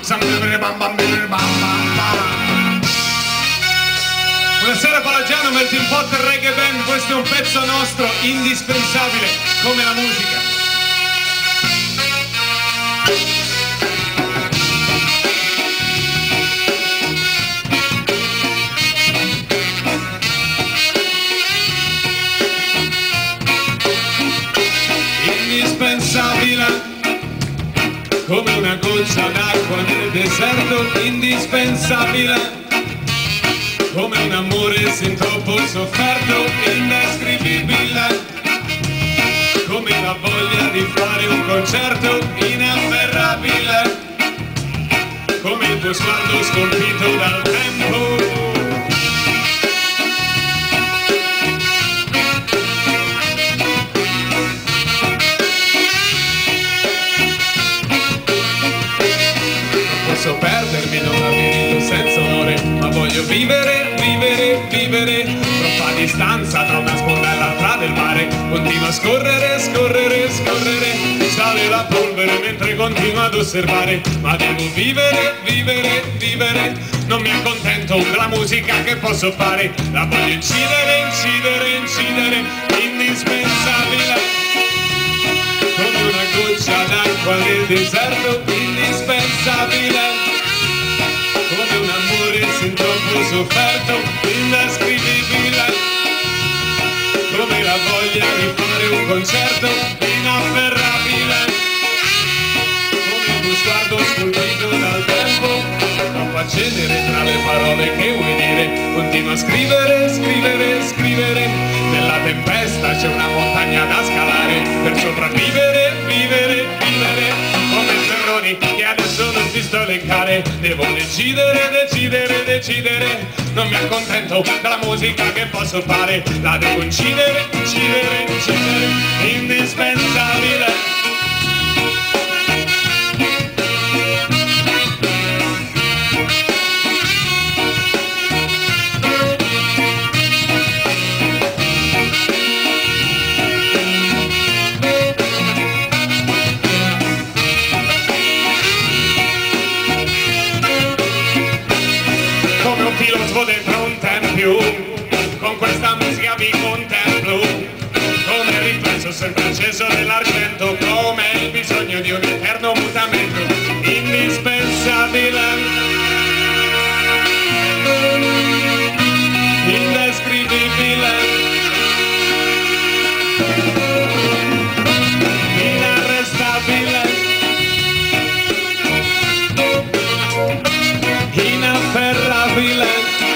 Buonasera Palagiano, Melting Pot Reggae Band, questo è un pezzo nostro indispensabile come la musica. Indispensabile come una goccia d'acqua nel deserto, indispensabile come un amore sin troppo sofferto, indescrivibile come la voglia di fare un concerto, inafferrabile come il tuo sguardo scolpito dal tempo. Posso perdermi, non avendo senza onore, ma voglio vivere, vivere, vivere. Troppa distanza tra una sponda e l'altra del mare, continua a scorrere, scorrere, scorrere. Sale la polvere mentre continuo ad osservare, ma devo vivere, vivere, vivere. Non mi accontento della musica che posso fare, la voglio incidere, incidere, incidere. Indispensabile come una goccia d'acqua nel deserto, indispensabile come un amore sin troppo sofferto, indescrivibile come la voglia di fare un concerto, inafferrabile come il tuo sguardo scolpito dal tempo. Troppa cenere tra le parole che vuoi dire, continua a scrivere, scrivere, scrivere. Nella tempesta c'è una montagna da scalare per sopravvivere, vivere, vivere. Come Ferroni che adesso non ti sto a elencare, devo decidere, decidere, decidere. Non mi accontento della musica che posso fare, la devo incidere, incidere, incidere. Indispensabile filosofo dentro un tempio, con questa musica vi contemplo, come il riflesso sempre acceso dell'argento, come il bisogno di un eterno mutamento, indispensabile, indescrivibile, inarrestabile, inafferrabile.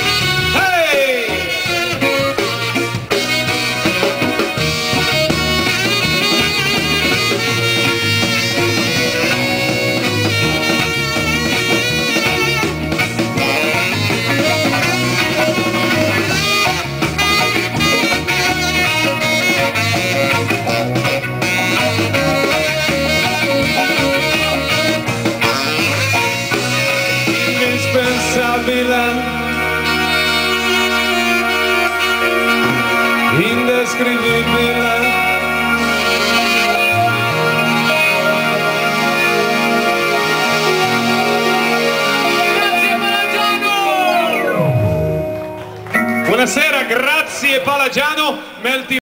Indescrivibile. Buonasera, grazie Palagiano.